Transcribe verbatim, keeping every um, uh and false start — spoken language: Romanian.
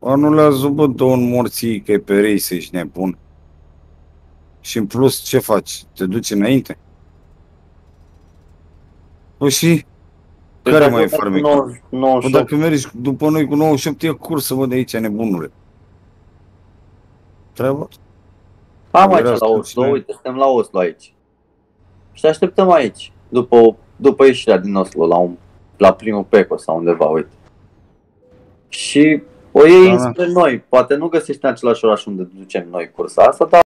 Anulează, bă, dă un morții, că e pe rei să ești nebun. Și în plus, ce faci? Te duci înainte? Păi și? Păi Care dacă mai e merg cu farmecul? nouăzeci, nouăzeci Bă, și opt, dacă mergi după noi cu nouăzeci și opt, e cursă, bă, de aici, nebunule. Treaba? am aici la Ferească Oslo, cine... uite, suntem la Oslo aici. Și te așteptăm aici, după, după ieșirea din Oslo, la, un, la primul Peco sau undeva, uite. Și o iei Da, da. înspre noi, poate nu găsești în același oraș unde ducem noi cursa asta, dar